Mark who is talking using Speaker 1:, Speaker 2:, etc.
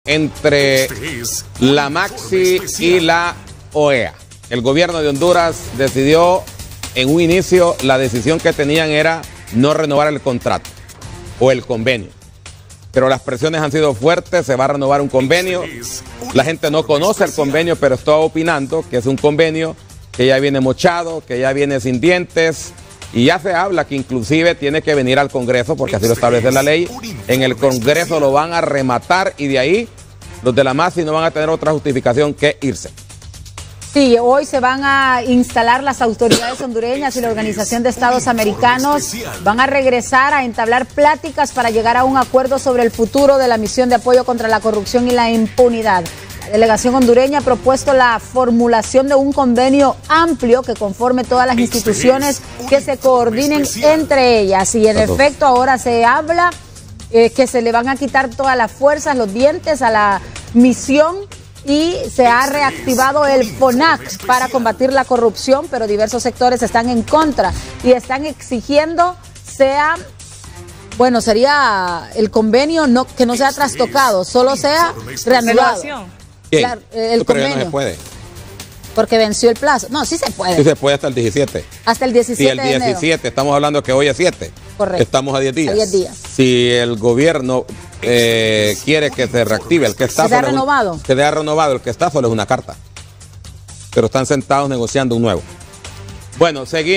Speaker 1: entre la Maxi y la OEA. El gobierno de Honduras decidió, en un inicio, la decisión que tenían era no renovar el contrato o el convenio. Pero las presiones han sido fuertes, se va a renovar un convenio. La gente no conoce el convenio, pero está opinando que es un convenio que ya viene mochado, que ya viene sin dientes. Y ya se habla que inclusive tiene que venir al Congreso, porque así lo establece la ley. En el Congreso lo van a rematar y de ahí los de la Maxi no van a tener otra justificación que irse.
Speaker 2: Sí, hoy se van a instalar las autoridades hondureñas y la Organización de Estados Americanos. Van a regresar a entablar pláticas para llegar a un acuerdo sobre el futuro de la misión de apoyo contra la corrupción y la impunidad. La delegación hondureña ha propuesto la formulación de un convenio amplio que conforme todas las instituciones que se coordinen entre ellas. Y en efecto ahora se habla que se le van a quitar todas las fuerzas, los dientes a la misión. Y se ha reactivado el FONAC para combatir la corrupción, pero diversos sectores están en contra y están exigiendo sería el convenio que no sea trastocado, solo sea reanudado.
Speaker 1: Claro,
Speaker 2: el convenio.
Speaker 1: No se puede.
Speaker 2: Porque venció el plazo. No, sí se puede.
Speaker 1: Sí se puede hasta el 17.
Speaker 2: Hasta el 17
Speaker 1: Si el 17, estamos hablando que hoy es 7.
Speaker 2: Correcto.
Speaker 1: Estamos a 10 días.
Speaker 2: A 10 días.
Speaker 1: Si el gobierno quiere que se reactive el que está...
Speaker 2: Que sea renovado.
Speaker 1: Que sea renovado, el que está solo es una carta. Pero están sentados negociando un nuevo. Bueno, seguimos.